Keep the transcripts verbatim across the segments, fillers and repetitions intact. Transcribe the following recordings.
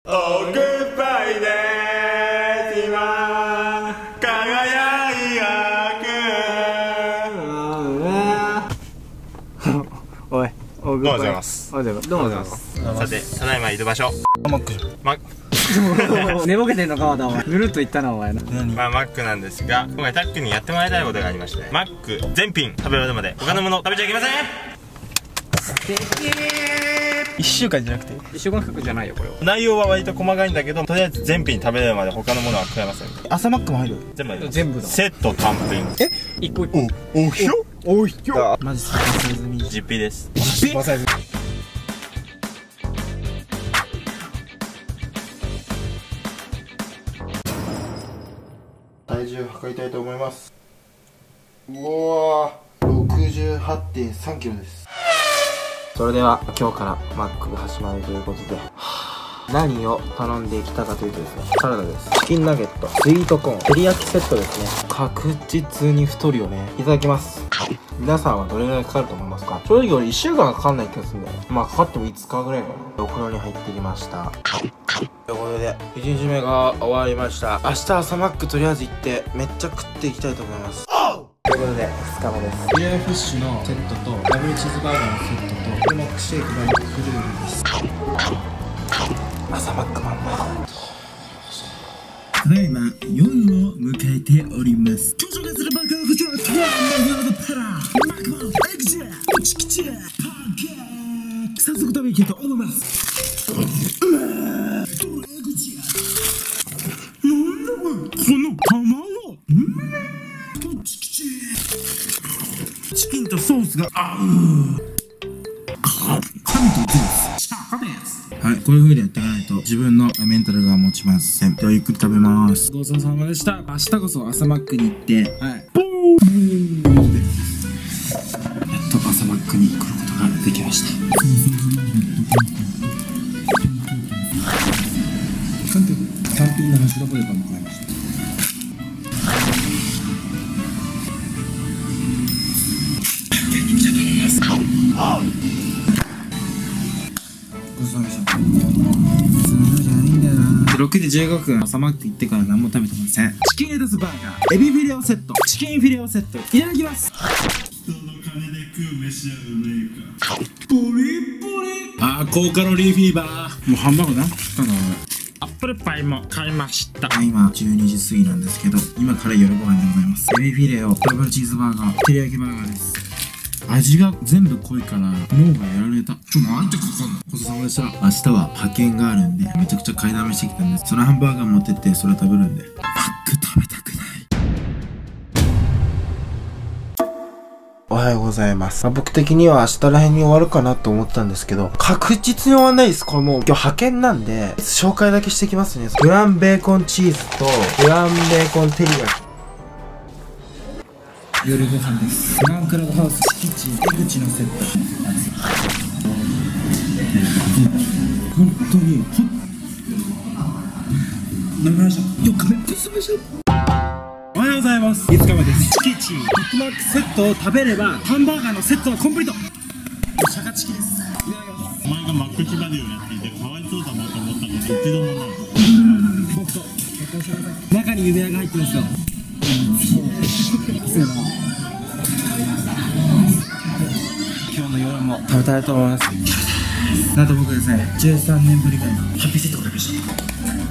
オーグッバイです今輝くおい、おうどうもございます。 どうもございます。 さて、ただいまいる場所マックじゃん。 マック寝ぼけてんのかまだお前。ぬるっと言ったなお前な。 まあマックなんですが、今回タックにやってもらいたいことがありまして、マック全品食べ終わるまで他のもの食べちゃいけません。 いっしゅうかんじゃなくていっしゅうかんかくじゃないよこれは。 内容は割と細かいんだけど、とりあえず全品食べれるまで他のものは食えません。 朝マックも入る。 全部入ります。 全部だ。 セット単品。 え一個一個。おひょおひょマジサイズミ実費です。 実費サイズ。 体重測りたいと思います。うわー、ろくじゅうはちてんさんキロです。それでは今日からマックが始まるということで、何を頼んできたかというとですね、サラダです。チキンナゲット、スイートコーン、照り焼きセットですね。確実に太るよね。いただきます。皆さんはどれぐらいかかると思いますか？正直俺いっしゅうかんかかんない気がするんだよ。まあかかってもいつかぐらいかな。お風呂に入ってきました。ということでいちにちめが終わりました。明日朝マックとりあえず行ってめっちゃ食っていきたいと思います。ということでふつかめです。フィレオフィッシュのセットとダブルチーズバーガーのセットとマックシェイクバイクルールです。朝マックマンマただいま夜を迎えております。今日紹介するバーガーはこちら。マクマンエグジェチキチェパンケーキ。早速食べいきたいと思います。うまーエグジェなんだこれ、この卵。うんチキチェチキンとソースが合う。神とゼウスチャカです。はい、こういう風にやっていかないと自分のメンタルが持ちません。ではゆっくり食べます。ごちそうさまでした。明日こそ朝マックに行って、はい、ボーンでやっと朝マックに来ることができました。単品のハッシュドポテトも買いました。ろくじじゅうごふん朝マック行ってから何も食べてません。チキンレタスバーガー、エビフィレオセット、チキンフィレオセットいただきます。人の金で食う飯はうめえか。ボリボリ。あー高カロリーフィーバー。もうハンバーグな食ったな。アップルパイも買いました。今じゅうにじ過ぎなんですけど、今から夜ご飯でございます。エビフィレオダブルチーズバーガー、照り焼きバーガーです。味が全部濃いから脳がやられた。ちょなんてかかんの。ごちそうさまでした。明日は派遣があるんでめちゃくちゃ買いだめしてきたんです。そのハンバーガー持ってってそれ食べるんで、マック食べたくない。おはようございます。まあ、僕的には明日らへんに終わるかなと思ったんですけど、確実に終わんないです。これもう今日派遣なんで紹介だけしてきますね。グランベーコンチーズとグランベーコン照り焼き。夜ご飯です。グランクラブハウス敷地江口のセット。本当にほっ飲みました。よっかめごちそうさまでした。おはようございます。いつかめです。敷地ビッグマックセットを食べればハンバーガーのセットはコンプリート。シャカチキです。いただきます。お前がマックキバディをやっていてかわいそうだなと思ったこと一度もない。僕と結婚してください。中に指輪が入ってるんですよ。今日の夜も食べたいと思います。なんと僕ですね、じゅうさんねんぶりぐらいのハッピーセットを買いました。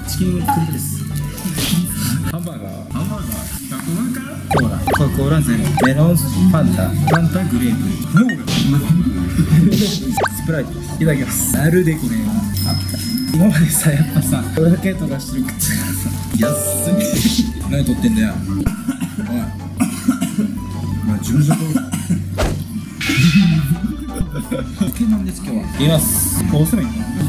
チキンクリームです。ハンバーガーハンバーガーひゃくまんかコーラコカ・コーラゼメロンファンタファンタグレープスプライトいただきます。あるでこれ今までさ、やっぱさこれだけとかしてる口がさ安い何撮ってんだよおいまあ自分じゃとポケモンです。今日は言います。こうすればいいかな。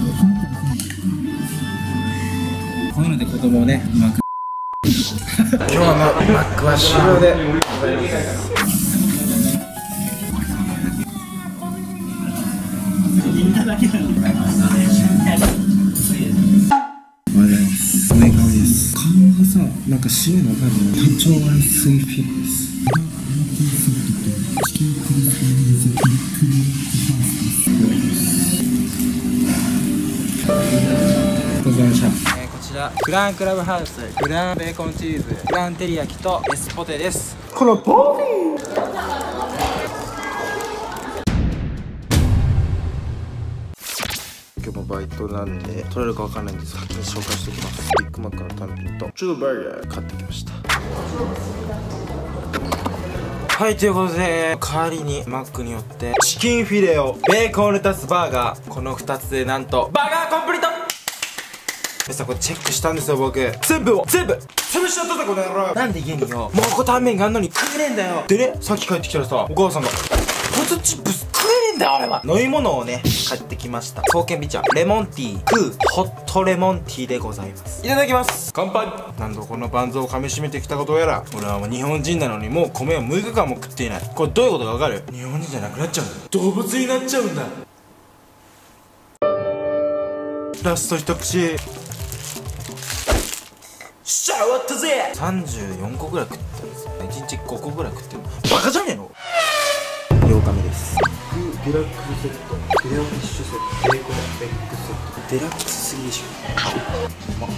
こういうので子供をねうまく今日のマックは終了でございます。みんなだけなの。おはようございます。おめかわりです。顔がさ、なんか白いの分かるの？体調悪いスイフィルです。チキンクリスマスクリクリファーストです。 ごちそうさまでした。 えー、こちらグランクラブハウスグランベーコンチーズグラン照り焼きとエスポテです。 このボディ今日もバイトなんで取れるかわかんないんですが先に紹介しておきます。ビッグマックの単品とチューバーガー買ってきました。はい、ということで帰りにマックによってチキンフィレオベーコンレタスバーガーこのふたつでなんとバーガーコンプリート。皆さんこれチェックしたんですよ僕。全部を全部潰しちゃったぜこの野郎。なんで家によ蒙古タンメンがあんのに食えねえんだよ。でねさっき帰ってきたらさお母さんがポテトチップス食えねえんだよ俺は。飲み物をね買ってきました。爽健美茶レモンティークーホットレモンティーでございます。いただきます。乾杯。何度このバンズを噛みしめてきたことやら俺はもう日本人なのにもう米をむいかかんも食っていない。これどういうことかわかる？日本人じゃなくなっちゃうんだ。動物になっちゃうんだ。ラスト一口しゃ終わったぜ。さんじゅうよんこぐらい食ったんですよ。いちにちごこぐらい食ってる。バカじゃねえの。ようかめです。デラックスセットフィレオフィッシュセットベーコンエッグセット。デラックスすぎでしょ。うまっ。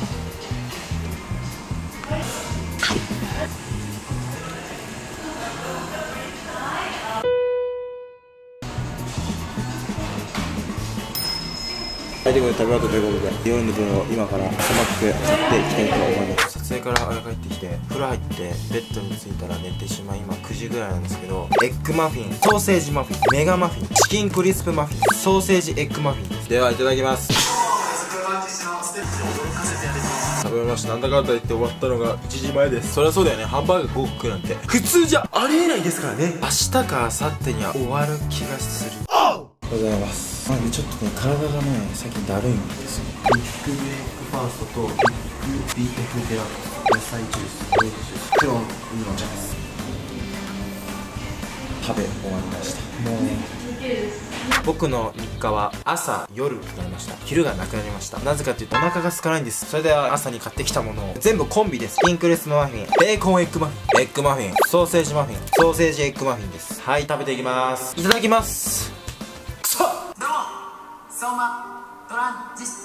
はい、ということで食べ終わったということで夜の分を今から朝マック買っていきたいと思います。撮影から親帰ってきて風呂入ってベッドに着いたら寝てしまい今くじぐらいなんですけどエッグマフィンソーセージマフィンメガマフィンチキンクリスプマフィンソーセージエッグマフィンです。ではいただきます。食べました。なんだかんだ言って終わったのがいちじまえです。そりゃそうだよね。ハンバーガーごこ食うなんて普通じゃありえないですからね。明日か明後日には終わる気がする。ございます。なんでちょっとね体がね最近だるいんですよ。ビッグブレイクファーストとビッグビーフデラックス野菜ジュースオレンジジュース黒の茶です。食べ終わりました。もうね僕の日課は朝夜になりました。昼がなくなりました。なぜかというとお腹が空かないんです。それでは朝に買ってきたものを全部コンビです。ピンクレスのマフィンベーコンエッグマフィンエッグマフィンソーセージマフィンソーセージエッグマフィンです。はい食べていきます。いただきます。くそっどうも相馬トランジスタ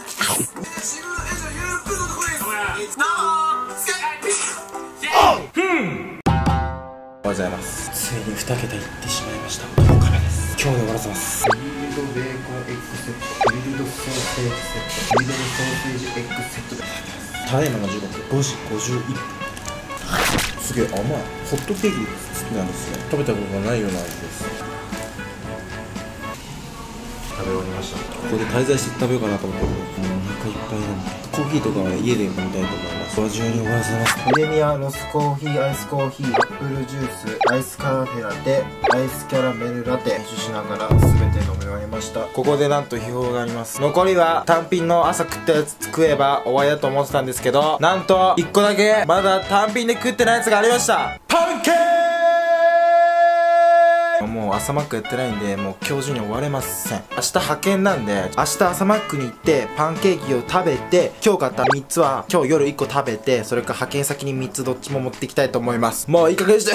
おはようございます。ついににけたいってしまいました。ようかめです。今日で終わらせます。グリルドベーコンエッグセットグリルドソーセージセットグリルドソーセージエッグセットでただいまの時刻ごじごじゅういっぷん。すげえ甘い。ホットケーキ好きなんですね。食べたことがないような味です。食べ終わりました。ここで滞在して食べようかなと思ってもうお腹いっぱいなんでコーヒーとかは、ね、家で飲みたいと思います。ご自由に終わらせます。プレミアロスコーヒーアイスコーヒーアップルジュースアイスカフェラテアイスキャラメルラテ練習しながら全て飲み終わりました。ここでなんと秘宝があります。残りは単品の朝食ったやつ食えば終わりだと思ってたんですけどなんといっこだけまだ単品で食ってないやつがありました。パンケーキもう朝マックやってないんでもう今日中に終われません。明日派遣なんで明日朝マックに行ってパンケーキを食べて今日買ったみっつは今日夜いっこ食べてそれから派遣先にみっつどっちも持っていきたいと思います。もういい加減にして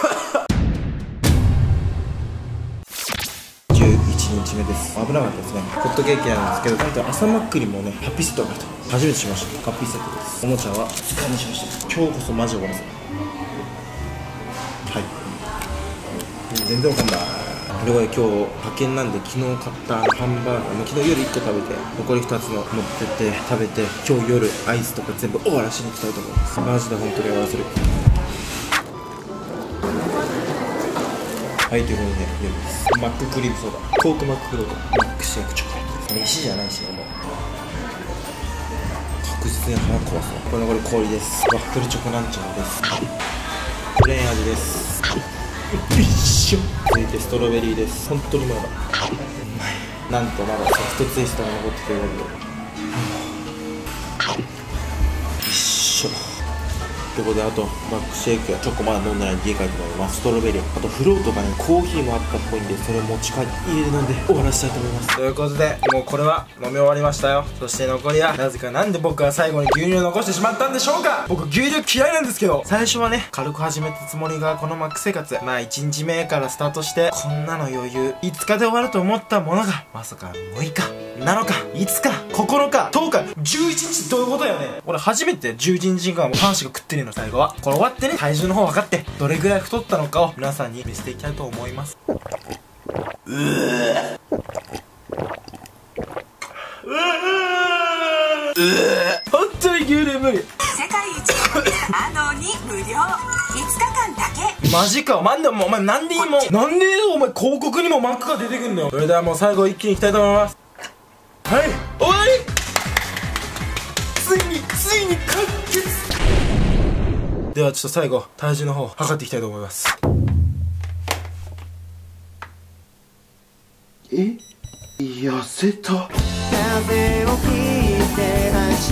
じゅういちにちめです。危なかったですね。ホットケーキなんですけどなんと朝マックにもねハッピーセットがあると初めてしました。ハッピーセットです。おもちゃは使いにしました。今日こそマジで終わらせる。はい全然わかんない。これは今日派遣なんで昨日買ったハンバーガーも昨日夜いっこ食べて残りふたつの持ってって食べて今日夜アイスとか全部終わらしに行きたいと思います。マジで本当に終わらせる。はいということで夜です。マッククリームソーダコークマックフロートマックシェイクチョコレートです。飯じゃないしもう確実に腹壊すわ。これ残り氷です。ワッフルチョコランチャーです。プレーン味です。一緒続いてストロベリーです。本当にまだうまい。なんとまだソフトツイストが残っててるので一緒ってことで、あとマックシェイクやチョコまだ飲んでないんで家帰って飲みます。ストロベリー、あとフロートがね、コーヒーもあったっぽいんで、それ持ち帰って家で飲んで終わらせたいと思います。ということで、もうこれは飲み終わりましたよ。そして残りは、なぜかなんで僕は最後に牛乳を残してしまったんでしょうか。僕牛乳嫌いなんですけど、最初はね軽く始めたつもりが、このマック生活、まあいちにちめからスタートして、こんなの余裕いつかで終わると思ったものが、まさかむいかなのかいつかここのかとおかじゅういちにち、どういうことやねん。俺初めてじゅういちにちかんもパンしか食ってねえの。最後はこれ終わってね、体重の方分かって、どれぐらい太ったのかを皆さんに見せていきたいと思います。うー本当に牛乳無理。 世界一なのに無料、いつかかんだけ。 マジか。なんでもお前なんでいいもんなんでお前広告にもマックが出てくんだよ。それではもう最後一気にいきたいと思います。はい、終わり。ついについに完結。ではちょっと最後体重の方測っていきたいと思います。え、痩せた。風を切って走